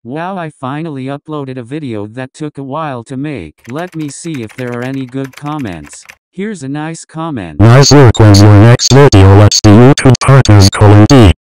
Wow, I finally uploaded a video that took a while to make. Let me see if there are any good comments. Here's a nice comment. Nice work. When's your next video? Let's do YouTube partners, D.